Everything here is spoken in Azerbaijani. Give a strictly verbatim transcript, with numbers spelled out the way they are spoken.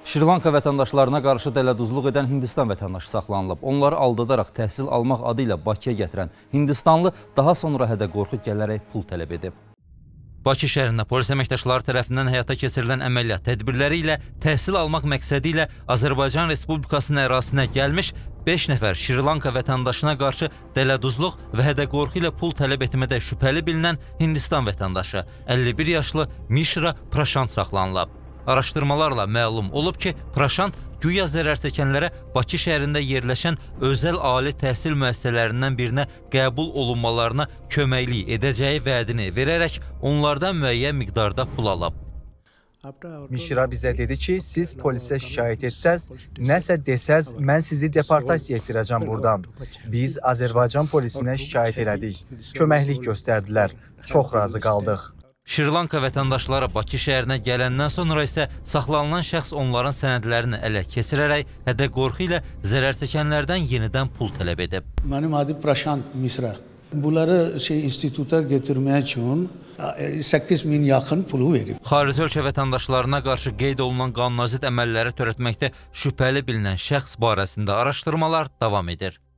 Şri-Lanka vətəndaşlarına qarşı dələduzluq edən Hindistan vətəndaşı saxlanılıb. Onları aldadaraq təhsil almaq adı ilə Bakıya gətirən Hindistanlı daha sonra hədə qorxu gələrək pul tələb edib. Bakı şəhərində polis əməkdaşları tərəfindən həyata keçirilən əməliyyat tədbirləri ilə təhsil almaq məqsədi ilə Azərbaycan Respublikasının ərazisinə gəlmiş beş nəfər Şri-Lanka vətəndaşına qarşı dələduzluq və hədə qorxu ilə pul tələb etmədə şübhəli bilinən Hindistan vətəndaşı əlli bir yaşlı Mishra Prashant saxlanılıb. Araşdırmalarla məlum olub ki, Prashant güya zərərçəkənlərə Bakı şəhərində yerləşən özəl ali təhsil müəssisələrindən birinə qəbul olunmalarına köməklik edəcəyi vədini verərək onlardan müəyyən miqdarda pul alıb. Mishra bizə dedi ki, siz polisə şikayət etsəz, nəsə desəz, mən sizi deportasiya etdirəcəm buradan. Biz Azərbaycan polisinə şikayət elədik, köməklik göstərdilər, çox razı qaldıq. Şri-Lanka vətəndaşları Bakı şəhərinə gələndən sonra isə saxlanılan şəxs onların sənədlərini ələ keçirərək hədə qorxu ilə zərərçəkənlərdən yenidən pul tələb edib. Mənim adım Prashant Mishra. Bunları şey instituta götürmək üçün səkkiz min yaxın pulu verib. Xarici ölkə vətəndaşlarına qarşı qeyd olunan qanunazidd əməlləri törətməkdə şübhəli bilinən şəxs barəsində araşdırmalar davam edir.